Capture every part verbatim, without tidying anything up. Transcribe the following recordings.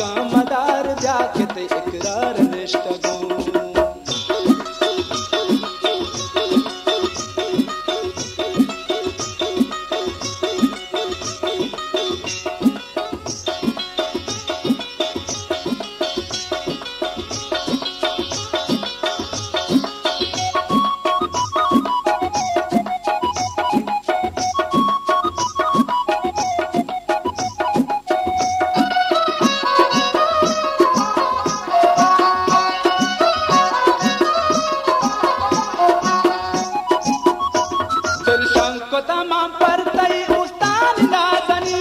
मदार जाकत इकरार निष्ठगो तमाम पर तई उस्ताद नाज़नी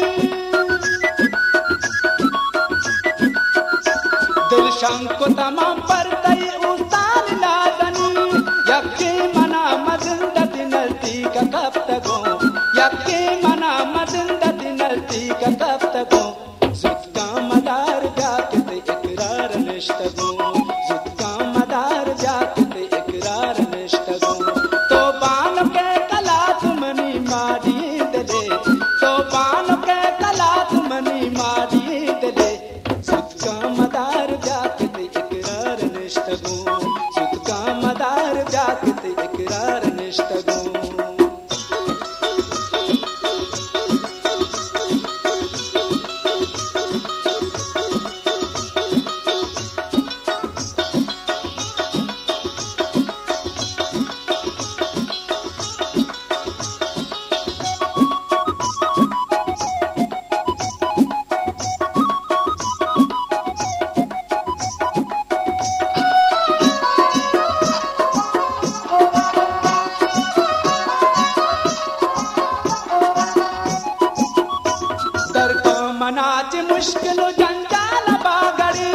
दिल शंको तमाम पर तई उस्ताद नाज़नी यक्के मना मजिंदत नज़दीक कब तको यक्के मना मजिंदत नज़दीक कब तको ज़ुत्का मदार जाकत इकरार निष्ठगो ज़ुत्का मदार जाकत इकरार निष्ठगो तो बान के तो बान के कलात मनी मारी दले सुतका मदार जाकत इकरार निष्ठगो सुतका मदार जाकत इकरार निष्ठगो मनाच मुश्किल जंजाल बागड़ी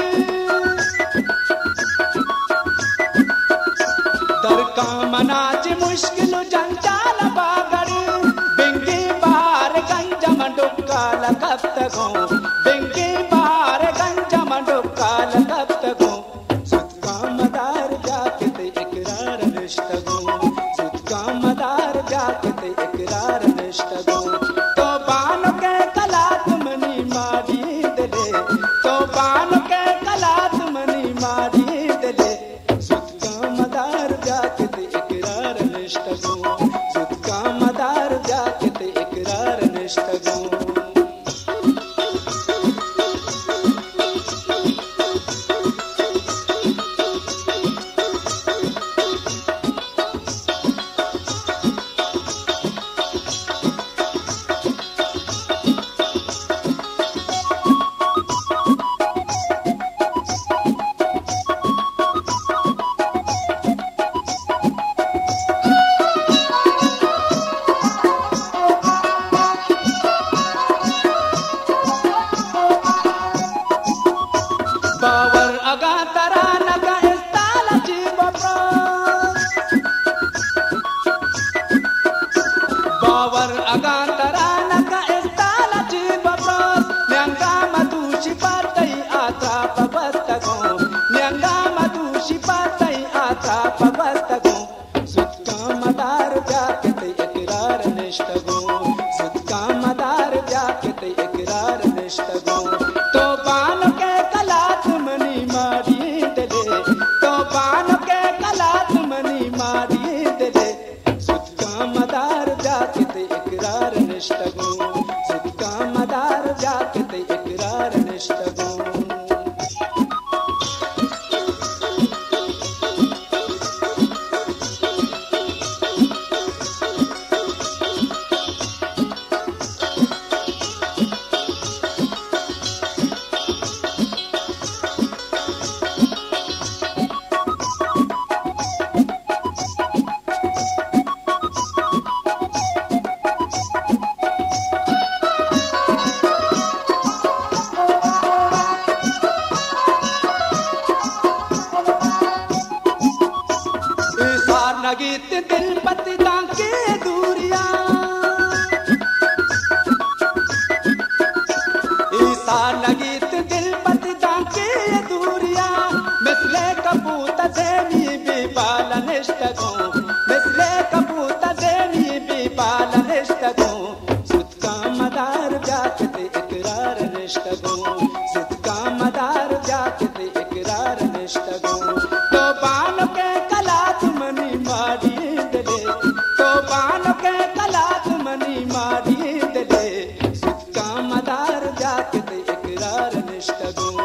दर का मनाच मुश्किल जंजाल बागड़ी बिंगी बार गंज मंडुकाल कब तको बिंगी बार गंज मंडुकाल कब तको सुतका मदार जाकत इकरार निष्ठगो सुतका मदार जाकत इकरार निष्ठगो तो बान के कलात मनी मारी दले तो बान के कलात मनी मारी दले सुतका मदार जाकत इकरार निष्ठगो सुतका मदार जाकत इकरार निष्ठगो बावर अगा तराना का इस्ताल जीव बावर अगा तराना का इस्ताल जीव न्यंगा मधुशी पातई आता पबस्तगो न्यंगा मधुशी पातई आता पबस्तगो सुतका मदार जाकत इकरार निष्ठगो सुतका मदार जाकत इकरार निष्ठगो तो बान के कलात मनी मारी दले तो बान के कलात मनी मारी दले सुतका मदार जाकत इकरार निष्ठगो सुतका मदार जाकत इकरार निष्ठगो नगीत दिल पति दांके दूरिया ईसा नगीत दिल पति दांके दूरिया मिसले कबूत देवी भी पालनिष्ठगो मिसले कबूत देवी भी पालनिष्ठगो सुतका मदार जाकत इकरार निष्ठगो सुतका मदार लगूं।